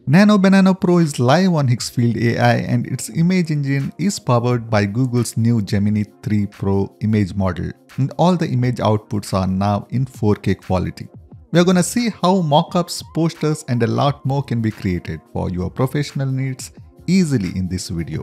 Nano Banana Pro is live on Higgsfield AI and its image engine is powered by Google's new Gemini 3 Pro image model, and all the image outputs are now in 4K quality. We are going to see how mockups, posters and a lot more can be created for your professional needs easily in this video.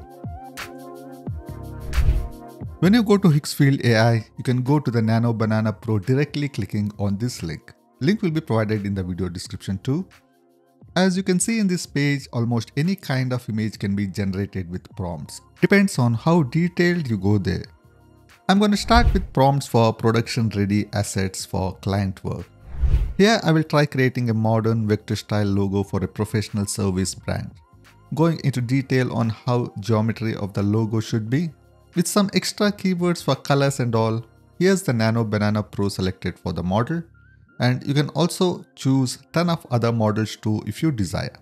When you go to Higgsfield AI, you can go to the Nano Banana Pro directly clicking on this link. Link will be provided in the video description too. As you can see in this page, almost any kind of image can be generated with prompts. Depends on how detailed you go there. I'm going to start with prompts for production ready assets for client work. Here I will try creating a modern vector style logo for a professional service brand. Going into detail on how geometry of the logo should be. With some extra keywords for colors and all, here's the Nano Banana Pro selected for the model. And you can also choose 10 of other models too if you desire.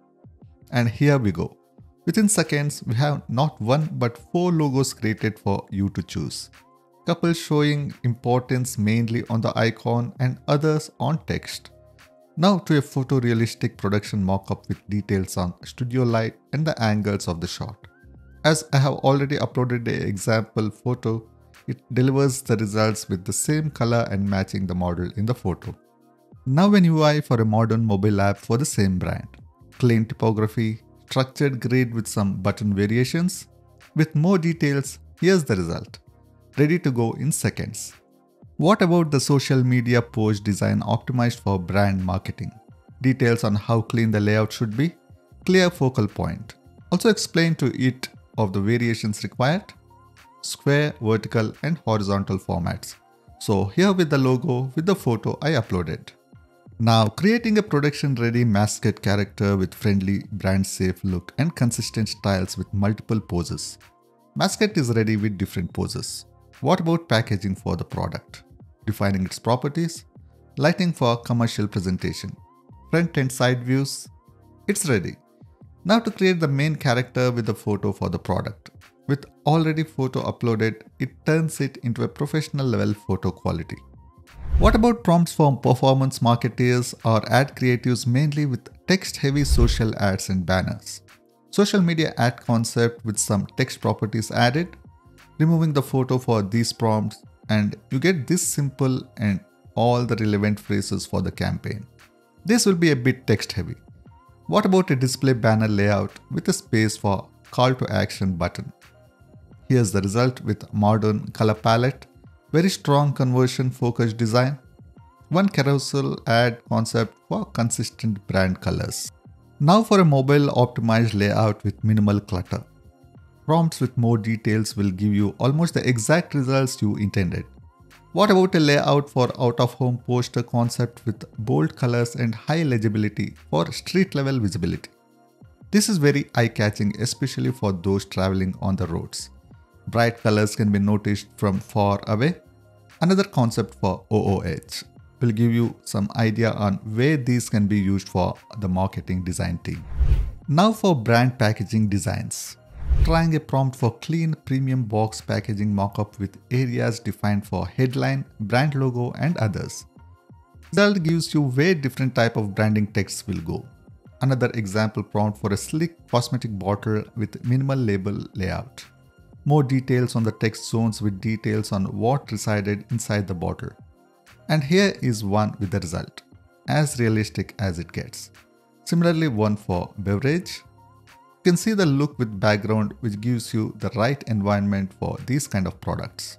And here we go. Within seconds, we have not one but 4 logos created for you to choose. Couple showing importance mainly on the icon and others on text. Now to a photorealistic production mockup with details on studio light and the angles of the shot. As I have already uploaded an example photo, it delivers the results with the same color and matching the model in the photo. Now an UI for a modern mobile app for the same brand. Clean typography, structured grid with some button variations. With more details, here's the result. Ready to go in seconds. What about the social media post design optimized for brand marketing? Details on how clean the layout should be. Clear focal point. Also explain to it of the variations required. Square, vertical and horizontal formats. So here with the logo with the photo I uploaded. Now creating a production ready mascot character with friendly brand safe look and consistent styles with multiple poses. Mascot is ready with different poses. What about packaging for the product? Defining its properties. Lighting for commercial presentation. Front and side views. It's ready. Now to create the main character with the photo for the product. With already photo uploaded, it turns it into a professional level photo quality. What about prompts for performance marketers or ad creatives mainly with text heavy social ads and banners? Social media ad concept with some text properties added, removing the photo for these prompts and you get this simple and all the relevant phrases for the campaign. This will be a bit text heavy. What about a display banner layout with a space for call to action button? Here's the result with modern color palette, very strong conversion focused design, one carousel ad concept for consistent brand colors. Now for a mobile optimized layout with minimal clutter. Prompts with more details will give you almost the exact results you intended. What about a layout for out-of-home poster concept with bold colors and high legibility for street level visibility? This is very eye-catching, especially for those traveling on the roads. Bright colors can be noticed from far away. Another concept for OOH will give you some idea on where these can be used for the marketing design team. Now for brand packaging designs. Trying a prompt for clean premium box packaging mockup with areas defined for headline, brand logo and others. Result gives you where different type of branding texts will go. Another example prompt for a sleek cosmetic bottle with minimal label layout. More details on the text zones with details on what resided inside the bottle. And here is one with the result, as realistic as it gets. Similarly one for beverage. You can see the look with background which gives you the right environment for these kind of products.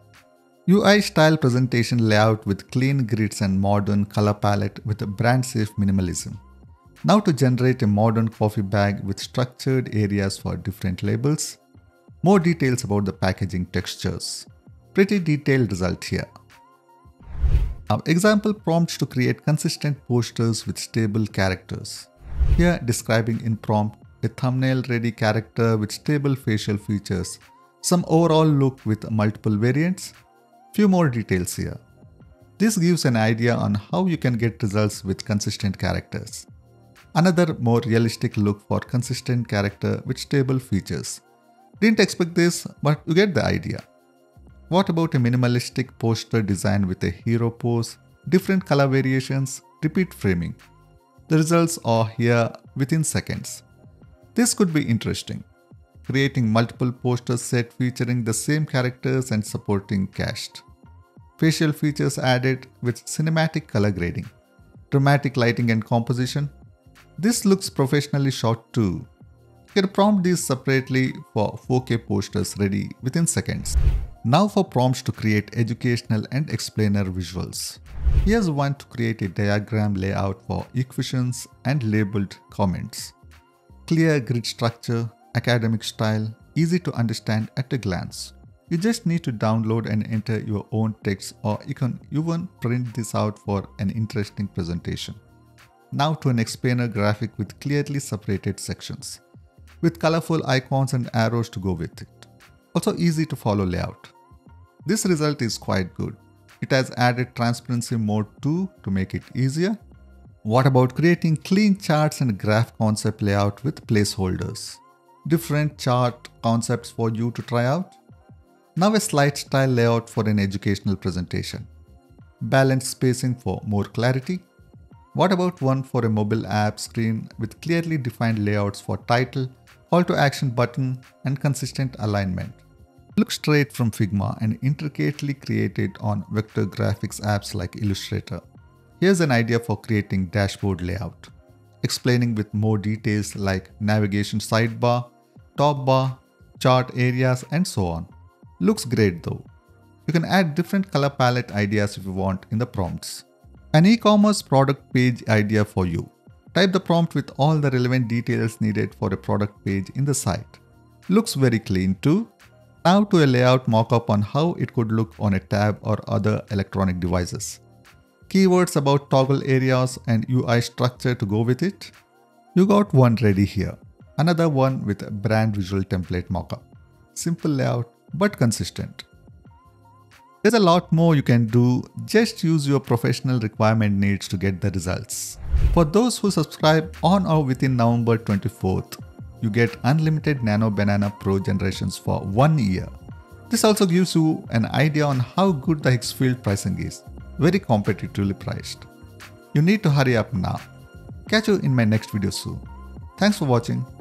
UI style presentation layout with clean grids and modern color palette with a brand safe minimalism. Now to generate a modern coffee bag with structured areas for different labels. More details about the packaging textures. Pretty detailed result here. Now example prompts to create consistent posters with stable characters. Here describing in prompt a thumbnail ready character with stable facial features. Some overall look with multiple variants. Few more details here. This gives an idea on how you can get results with consistent characters. Another more realistic look for consistent character with stable features. Didn't expect this, but you get the idea. What about a minimalistic poster design with a hero pose, different color variations, repeat framing? The results are here within seconds. This could be interesting. Creating multiple poster sets featuring the same characters and supporting cast. Facial features added with cinematic color grading. Dramatic lighting and composition. This looks professionally shot too. You can prompt these separately for 4K posters ready within seconds. Now for prompts to create educational and explainer visuals. Here's one to create a diagram layout for equations and labeled comments. Clear grid structure, academic style, easy to understand at a glance. You just need to download and enter your own text, or you can even print this out for an interesting presentation. Now to an explainer graphic with clearly separated sections, with colorful icons and arrows to go with it. Also easy to follow layout. This result is quite good. It has added transparency mode too to make it easier. What about creating clean charts and graph concept layout with placeholders? Different chart concepts for you to try out. Now a slide style layout for an educational presentation. Balanced spacing for more clarity. What about one for a mobile app screen with clearly defined layouts for title, call to action button, and consistent alignment? Looks straight from Figma and intricately created on vector graphics apps like Illustrator. Here's an idea for creating dashboard layout, explaining with more details like navigation sidebar, top bar, chart areas, and so on. Looks great though. You can add different color palette ideas if you want in the prompts. An e-commerce product page idea for you. Type the prompt with all the relevant details needed for a product page in the site. Looks very clean too. Now to a layout mockup on how it could look on a tab or other electronic devices. Keywords about toggle areas and UI structure to go with it. You got one ready here. Another one with a brand visual template mockup. Simple layout but consistent. There's a lot more you can do, just use your professional requirement needs to get the results. For those who subscribe on or within November 24th, you get unlimited Nano Banana Pro generations for 1 year. This also gives you an idea on how good the Higgsfield pricing is, very competitively priced. You need to hurry up now. Catch you in my next video soon. Thanks for watching.